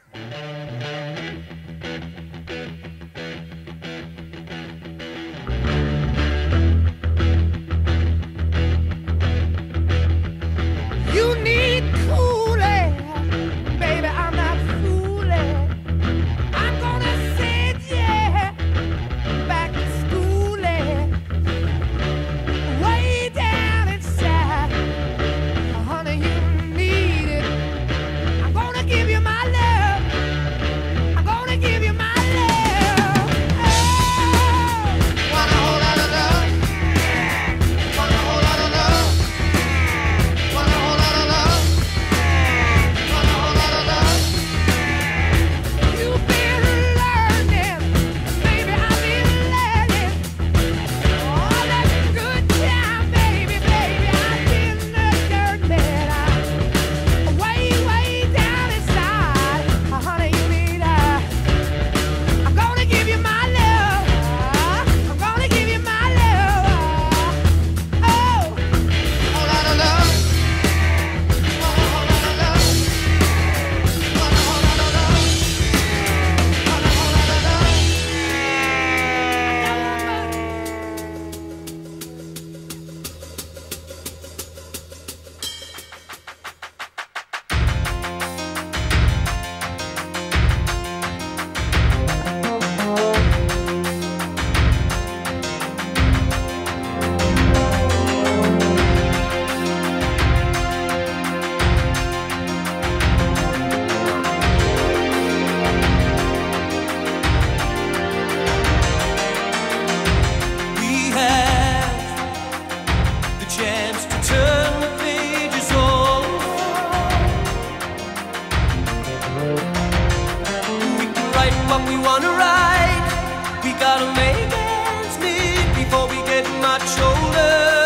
You need cooling, baby, I'm not fooling. I'm gonna send you back to schooling. Way down inside, honey, you need it. I'm gonna give you my love. I'm gonna give you my love. Oh, want a whole lot of love. Want a whole lot of love. Want a whole lot of love. Want a whole lot of love. You've been learning, baby, I've been learning. All that good time, baby, baby, I've been learning. I'm way down inside, honey, you need I'm gonna give you my love. I'm gonna give you my love. Oh, whole lot of love. Want a whole lot of love. Want a whole lot of love. Want a whole lot of love. We have the chance to turn the pages over. We can write what we want to write. We gotta make ends meet before we get much older.